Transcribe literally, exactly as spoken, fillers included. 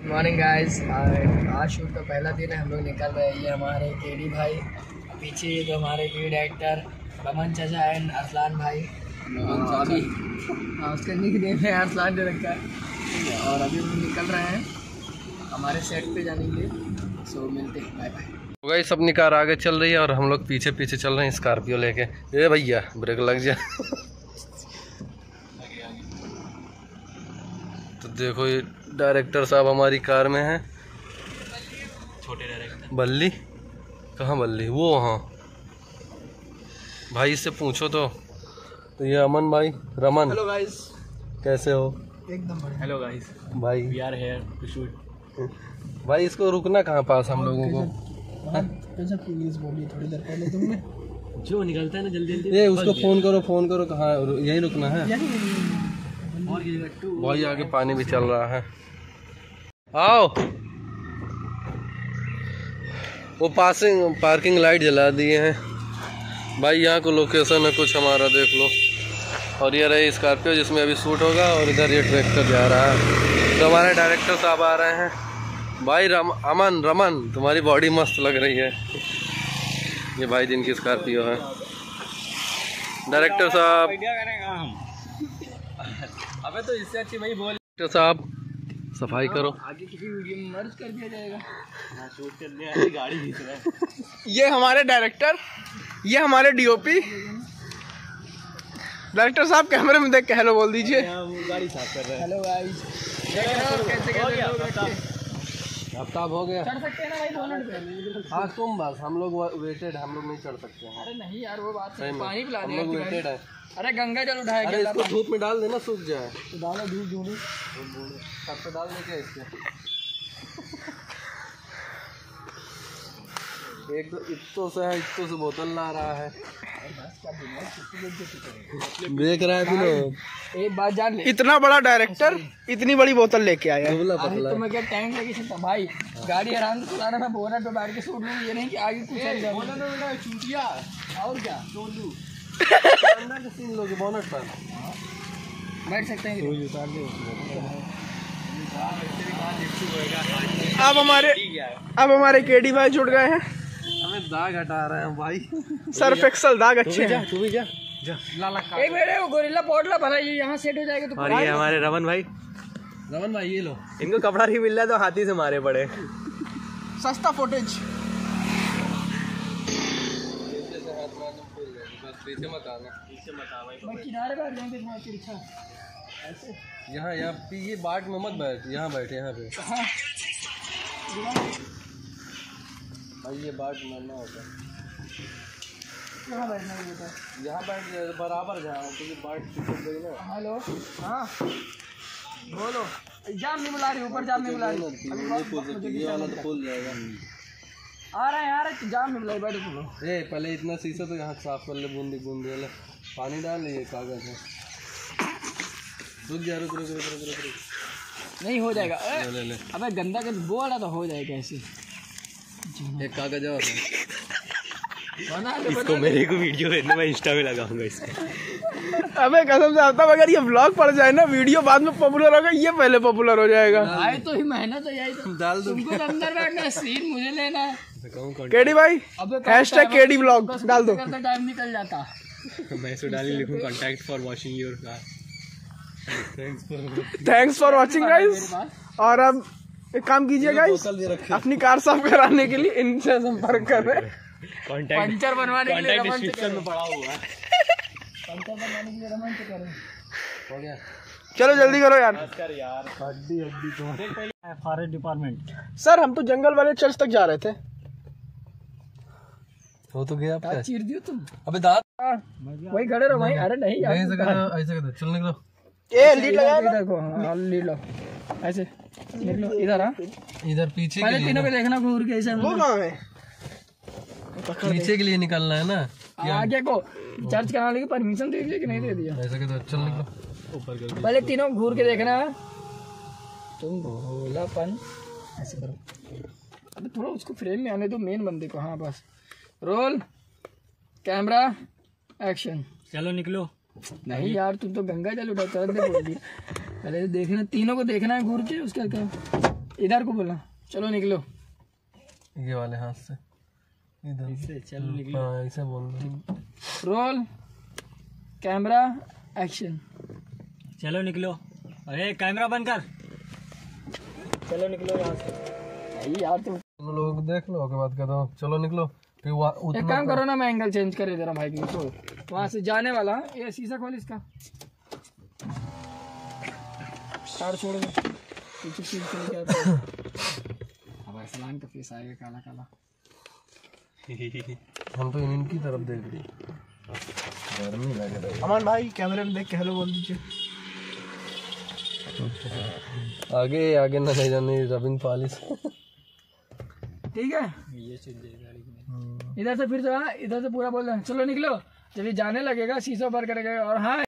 Good morning guys. आज shoot का पहला दिन है, हम लोग निकल रहे हैं। ये हमारे केडी भाई, पीछे ये तो हमारे के डायरेक्टर रमन चाचा एंड अरसलान भाई। अभी हाँ उसका निक नेम है अरसलान जो रखा है। और अभी हम निकल रहे हैं हमारे सेट पे जाने के लिए। सो मिलते हैं, बाय बाय। गाइस अपनी कार आगे चल रही है और हम लोग पीछे पीछे चल रहे हैं स्कॉर्पियो लेके। ए भैया ब्रेक लग जाए। तो देखो ये डायरेक्टर साहब हमारी कार में हैं। छोटे डायरेक्टर बल्ली कहाँ? बल्ली वो वहाँ भाई इससे पूछो तो। तो ये अमन भाई, रमन। हेलो गाइस, कैसे हो? एकदम बढ़िया। हेलो गाइस भाई, we are here to shoot. भाई इसको रुकना कहाँ पास हम लोगों को? प्लीज बोलिए थोड़ी देर पहले तुमने जो निकलता है ना जल्दी जल्दी। ये उसको फोन करो, फोन करो। कहाँ? यही रुकना है। भाई आगे पानी भी चल रहा है। आओ, वो पासिंग पार्किंग लाइट जला दिए हैं भाई। यहाँ को लोकेशन है कुछ हमारा, देख लो। और ये रही स्कॉर्पियो जिसमें अभी शूट होगा, और इधर ये ट्रैक्टर जा रहा है। तो हमारे डायरेक्टर साहब आ रहे हैं। भाई रम अमन रमन तुम्हारी बॉडी मस्त लग रही है। ये भाई जिनकी स्कॉर्पियो है डायरेक्टर साहब। अबे तो इससे अच्छी भाई बोल। डायरेक्टर साहब सफाई करो। आगे किसी वीडियो में मर्ज कर दिया जाएगा। हाँ, शूट करने वाली गाड़ी खींच रहा है। ये हमारे डायरेक्टर, ये हमारे डीओपी। डायरेक्टर साहब कैमरे में देख के हेलो बोल दीजिए। गाड़ी साफ कर रहे हैं। हेलो गाइस, देख रहे हो कैसे कैसे लोग रखते हैं। आफ्ताब हो गया। चढ़ सकते हैं ना भाई बोनट पे? हाँ तुम बस, हम लोग वेटेड, हम लोग नहीं चढ़ सकते हैं। अरे नहीं यार, वो बात है। पानी पिला हम दिया लोग वेटेड है। अरे गंगा जल उठाया। अरे इसको धूप में डाल देना, सूख जाए। तो डालो धूप ढूंढो, सब पे डाल दे क्या इसके? एक तो इतो से है, इतो से बोतल ला रहा है। देख रहा है तू लोग। एक बात जान ले, इतना बड़ा डायरेक्टर इतनी बड़ी बोतल लेके आया है। तो मैं क्या टैंक लेके चलता भाई? गाड़ी आराम से चलाना, मैं बोनट पे बैठ के सूट लूँ। ये नहीं कि आगे कुछ चूतिया और क्या तीन लोग बोनट पर बैठ सकते हैं। अब हमारे अब हमारे केडी भाई जुड़ गए हैं। हमें दाग हटा रहे हैं भाई। सर्फ एक्सल दाग अच्छे हैं। तू भी जा जा। एक मिनट, वो गोरिल्ला पोटला भला ये यहाँ सेट हो जाएगा। तो और ये हमारे रमन भाई, रमन भाई ये लो। इनको कपड़ा नहीं मिल रहा तो हाथी से मारे पड़े। सस्ता फुटेज। पीछे मत आना, पीछे मत आ भाई। मैं किनारे बैठ जाएंगे तुम्हारी तिरछा ऐसे। यहाँ यहाँ ये बाट में मत बैठ, यहाँ बैठे यहाँ पे। हाँ भाई ये बाट मरना होता। यहाँ बैठना है बेटा, यहाँ बैठ जाए बराबर जाओ, क्योंकि बाट चिपक गई ना। हेलो हाँ बोलो। जाम नहीं मिला रही, ऊपर जाम नहीं मिला रही। ये वाला तो खुल जाएगा। आ रहा है यार, जाम नहीं मिला रही। बैठो तुम लोग। ए पहले इतना शीशा तो यहाँ साफ कर ले, बूंदी बूंदी वाला पानी डाल ले। कागज है, रुक जा, रुक रुक रुक रुक रुक रुक। नहीं हो जाएगा। ले ले ले। अबे गंदा कर वो वाला तो हो जाएगा ऐसे। एक कागज और है। इसको मेरे को वीडियो भेजना, मैं इंस्टा में लगाऊंगा इसको। अबे कसम से आता, अगर ये ब्लॉग पड़ जाए ना, वीडियो बाद में पॉपुलर होगा, ये पहले पॉपुलर हो जाएगा। आए तो ही मेहनत है यही तो। डाल दो। तुमको तो अंदर बैठना है, सीन मुझे लेना है। केडी भाई हैशटैग केडी ब्लॉग डाल दो। टाइम निकल जाता। मैं इसको डाल ही लिखूं, contact for washing your car. Thanks for watching guys. और अब एक काम कीजिए गाइस, अपनी कार साफ कराने के लिए इनसे संपर्क करें। पंचर बनवाने के लिए डिस्क्रिप्शन में पड़ा हुआ है। पंचर बनवाने के लिए रमन से करें। हो गया, चलो जल्दी करो यार। यार हड्डी हड्डी तो फॉरेस्ट डिपार्टमेंट। सर हम तो जंगल वाले चर्च तक जा रहे थे। हो तो गया आपका। चीर दियो तुम। अबे दांत वही खड़े रहो भाई। अरे नहीं यार, ऐसे कर, ऐसे कर, चल निकलो। ए लीड लगा देखो। हाँ लीड लो, ऐसे निकलो इधर। हाँ इधर पीछे पहले तीनों पे देखना घूर के ऐसे। वो कहाँ है? पीछे के लिए निकलना है ना। आगे को चर्च कराने की परमिशन दे दिया कि नहीं दे दिया? ऐसे कर, चल निकलो ऊपर कर। पहले तीनों घूर के देखना है। तुम भोलापन ऐसे करो। अबे थोड़ा उसको फ्रेम में आने दो, मेन बंदे को। हाँ बस, रोल कैमरा एक्शन। चलो निकलो। नहीं यार, तुम तो गंगा जल उठा चल दे बोल दिया। पहले देखना, तीनों को देखना है घूर के, उसका क्या इधर को बोलना, चलो निकलो। ये वाले हाथ से इधर इससे चलो निकलो। हाँ ऐसे बोल दो। Roll camera action. चलो निकलो। अरे कैमरा बंद कर। चलो निकलो यहाँ से। नहीं यार तुम तुम लोग देख लो के बाद कर दो, चलो निकलो। फिर वहाँ एक उतना काम करो ना, मैं एंगल चेंज कर दे रहा भाई की, तो वहाँ से जाने वाला। ये शीशा खोल इसका, कार छोड़ दो, पीछे सीट चले गया। अब अरसलान का फेस आएगा काला काला। हम तो इनकी तरफ देख रहे, गर्मी लग रही है। अमन भाई कैमरे में देख के हेलो बोल दीजिए। आगे आगे ना ले जाने रबिंग पॉलिश। ठीक है, इधर से फिर जो है इधर से पूरा बोल रहे हैं चलो निकलो। जब ये जाने लगेगा शीशों पर करेगा और हाँ